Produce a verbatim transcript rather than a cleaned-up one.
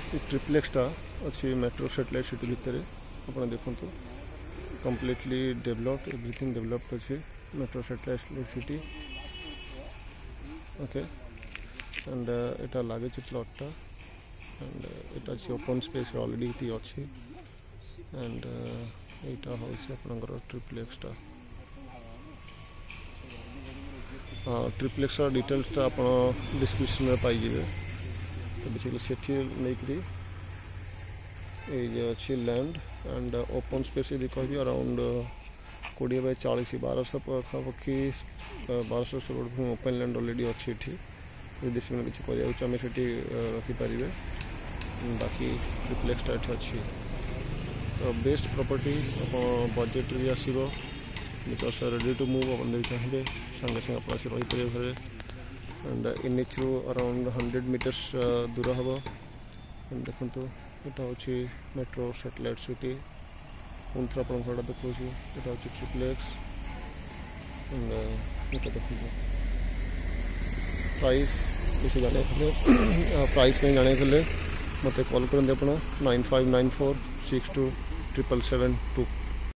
ट्रिप्लेक्सटा अच्छी metro satellite city भितर आप देखो कंप्लीटली डेवलप्ड एवरीथिंग डेवलप्ड अच्छे metro satellite city okay and एटा लगे प्लॉटा एंड एटा ओपन स्पेस ऑलरेडी अच्छी एंड यहाँ हूँ ट्रिप्लेक्सटा हाँ ट्रिप्लेक्स डिटेल्स आप डिस्क्रिप्शन में पाइबे तो बेसिकली सेठी नहीं ये अच्छी लैंड एंड ओपन स्पेस यदि कह अराउंड कोड़े बै चालीस बारश पाखापाखि बारश स्क्वायर ओपन लैंड ऑलरेडी अच्छी यदि से किसी करें रखिपारे बाकी ट्रिप्लेक्सटा अच्छी तो बेस्ट प्रॉपर्टी आप बजेट भी आसो बिकज रेडी टू मूव अपन चाहिए संगे संगे आप रहीपर घरे एंड एन एच रु अराउंड हंड्रेड मीटर्स दूर हम देखो यहाँ हूँ मेट्रो सैटेलाइट सिटी पुणी थे आप देखा यहाँ हूँ ट्रिप्लेक्स एंड ये देखिए प्राइस किसी जाने प्राइस में जाने के मत कॉल करें आप nine five nine four six two triple seven to.